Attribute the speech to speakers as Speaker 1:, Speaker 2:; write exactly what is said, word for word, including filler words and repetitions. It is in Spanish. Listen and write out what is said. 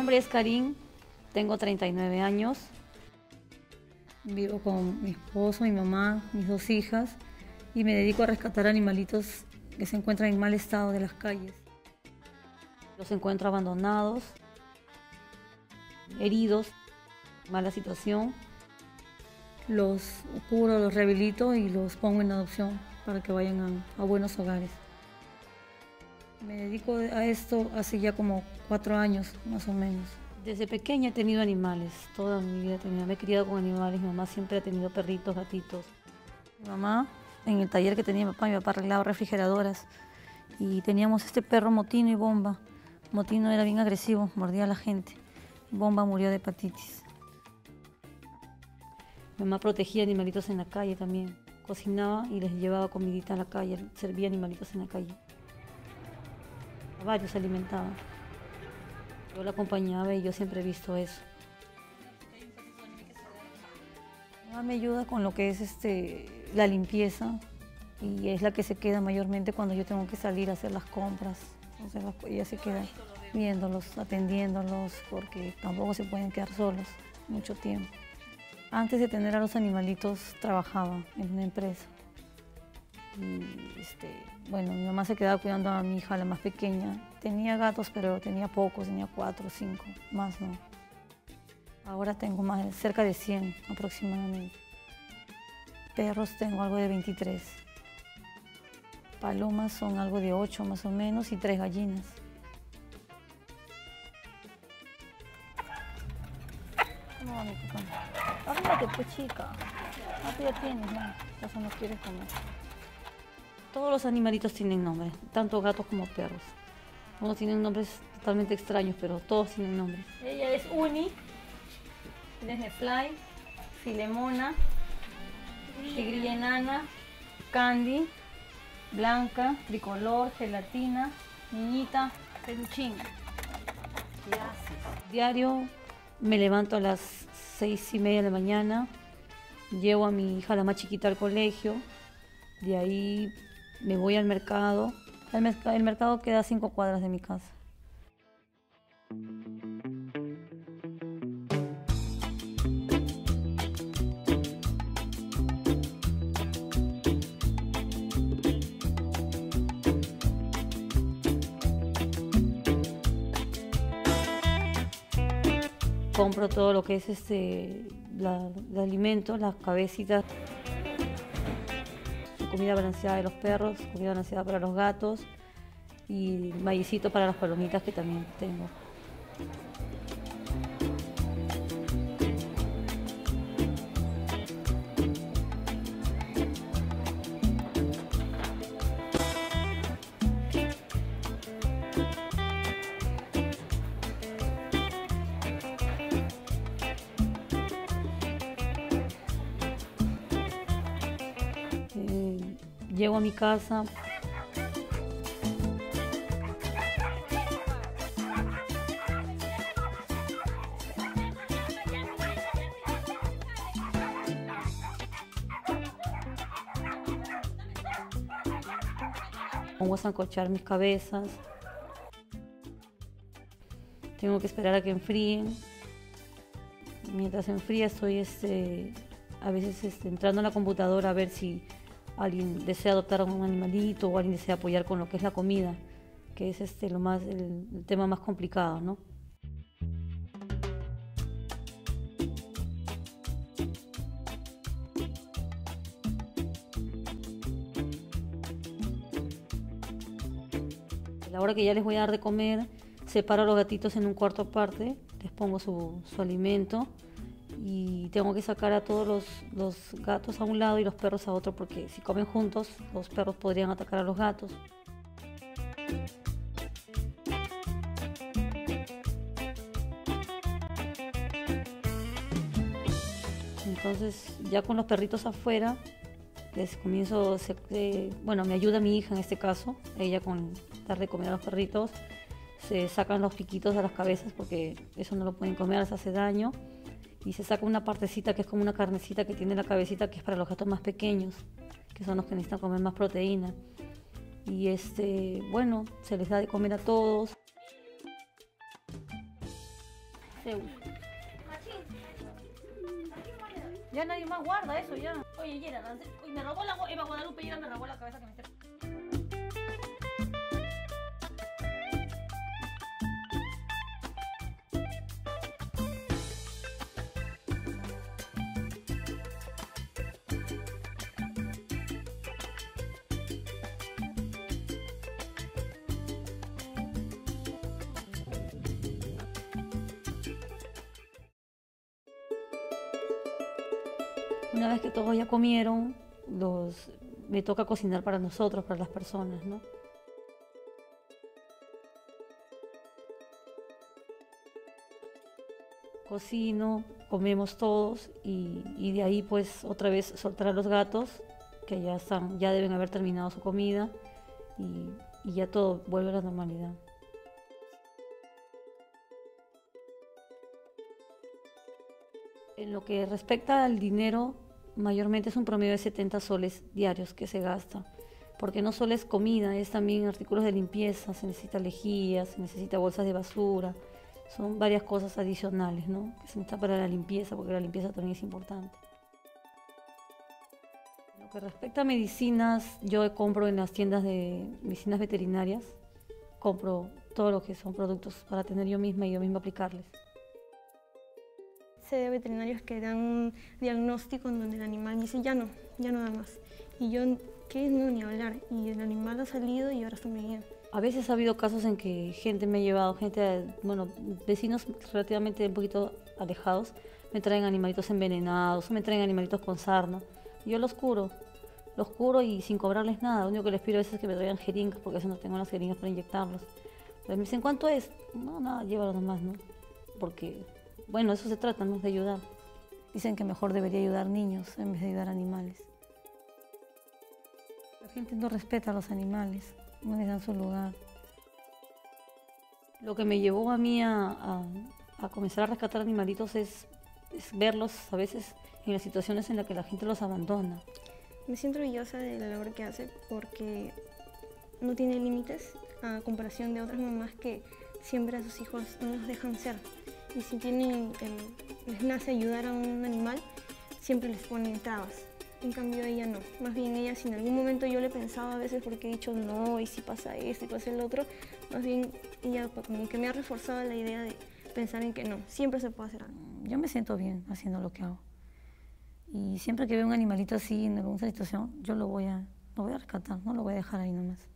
Speaker 1: nombre es Karin, tengo treinta y nueve años. Vivo con mi esposo, mi mamá, mis dos hijas y me dedico a rescatar animalitos que se encuentran en mal estado de las calles. Los encuentro abandonados, heridos, mala situación. Los curo, los rehabilito y los pongo en adopción para que vayan a, a buenos hogares. Me dedico a esto hace ya como cuatro años, más o menos. Desde pequeña he tenido animales, toda mi vida he tenido, me he criado con animales. Mi mamá siempre ha tenido perritos, gatitos. Mi mamá, en el taller que tenía mi papá, mi papá arreglaba refrigeradoras y teníamos este perro Motino y Bomba. Motino era bien agresivo, mordía a la gente. Bomba murió de hepatitis. Mi mamá protegía animalitos en la calle también. Cocinaba y les llevaba comidita a la calle, servía animalitos en la calle. A varios alimentaba. Yo la acompañaba y yo siempre he visto eso. Mi mamá me ayuda con lo que es este, la limpieza y es la que se queda mayormente cuando yo tengo que salir a hacer las compras. Entonces ella se queda viéndolos, atendiéndolos, porque tampoco se pueden quedar solos mucho tiempo. Antes de tener a los animalitos trabajaba en una empresa. Y este, bueno, mi mamá se quedaba cuidando a mi hija, la más pequeña. Tenía gatos, pero tenía pocos, tenía cuatro o cinco, más no. Ahora tengo más, cerca de cien aproximadamente. Perros tengo algo de veintitrés. Palomas son algo de ocho más o menos y tres gallinas. No, mi papá. Arrímate, pues, chica. Ah, tú ya tienes, ¿no? Eso no quieres comer. Todos los animalitos tienen nombre, tanto gatos como perros. Unos tienen nombres totalmente extraños, pero todos tienen nombres. Ella es Uni, desde Fly, Filemona, Tigrilla enana, Candy, Blanca, Tricolor, Gelatina, Niñita, Peluchín. ¿Qué haces? Diario me levanto a las seis y media de la mañana, llevo a mi hija, la más chiquita, al colegio, de ahí me voy al mercado. El, merc el mercado queda a cinco cuadras de mi casa. Compro todo lo que es este, la, de alimentos, las cabecitas, comida balanceada de los perros, comida balanceada para los gatos y maicito para las palomitas que también tengo. Llego a mi casa. Pongo a sancochar mis cabezas. Tengo que esperar a que enfríen. Mientras enfría estoy este, a veces este, entrando en la computadora a ver si alguien desea adoptar a un animalito o alguien desea apoyar con lo que es la comida, que es este, lo más, el, el tema más complicado, ¿no? A la hora que ya les voy a dar de comer, separo a los gatitos en un cuarto aparte, les pongo su, su alimento. Y tengo que sacar a todos los, los gatos a un lado y los perros a otro, porque si comen juntos, los perros podrían atacar a los gatos. Entonces, ya con los perritos afuera, les comienzo, eh, bueno, me ayuda mi hija en este caso, ella con dar de comer a los perritos, se sacan los piquitos de las cabezas porque eso no lo pueden comer, les hace daño. Y se saca una partecita que es como una carnecita que tiene la cabecita, que es para los gatos más pequeños, que son los que necesitan comer más proteína. Y este, bueno, se les da de comer a todos. Zeus. Ya nadie más guarda eso, ya. Oye, Yera, me robó la Eva Guadalupe, Yera me robó la cabeza que me esté... Una vez que todos ya comieron, los, me toca cocinar para nosotros, para las personas, ¿no? Cocino, comemos todos y, y de ahí pues otra vez soltar a los gatos, que ya, están, ya deben haber terminado su comida y, y ya todo vuelve a la normalidad. En lo que respecta al dinero, mayormente es un promedio de setenta soles diarios que se gasta, porque no solo es comida, es también artículos de limpieza, se necesita lejía, se necesita bolsas de basura, son varias cosas adicionales, ¿no? Que se necesita para la limpieza, porque la limpieza también es importante. En lo que respecta a medicinas, yo compro en las tiendas de medicinas veterinarias, compro todo lo que son productos para tener yo misma y yo misma aplicarles.
Speaker 2: Sé de veterinarios que dan un diagnóstico en donde el animal dice ya no, ya no da más. Y yo, ¿qué? No, ni hablar. Y el animal ha salido y ahora está muy bien.
Speaker 1: A veces ha habido casos en que gente me ha llevado, gente, bueno, vecinos relativamente un poquito alejados, me traen animalitos envenenados, me traen animalitos con sarna. Y yo los curo, los curo y sin cobrarles nada. Lo único que les pido a veces es que me traigan jeringas, porque a veces no tengo las jeringas para inyectarlos. Entonces me dicen, ¿cuánto es? No, nada, llévalo nomás, ¿no? Porque... bueno, eso se trata, ¿no? De ayudar. Dicen que mejor debería ayudar niños en vez de ayudar animales. La gente no respeta a los animales, no les dan su lugar. Lo que me llevó a mí a, a, a comenzar a rescatar animalitos es, es verlos a veces en las situaciones en las que la gente los abandona.
Speaker 2: Me siento orgullosa de la labor que hace porque no tiene límites a comparación de otras mamás que siempre a sus hijos no los dejan ser. Y si tienen el, les nace ayudar a un animal, siempre les ponen trabas. En cambio ella no. Más bien ella, si en algún momento yo le pensaba a veces porque he dicho no, y si pasa esto y pasa el otro, más bien ella como que me ha reforzado la idea de pensar en que no, siempre se puede hacer algo. Yo me siento bien haciendo lo que hago. Y siempre que veo un animalito así en alguna situación, yo lo voy a, lo voy a rescatar, no lo voy a dejar ahí nomás.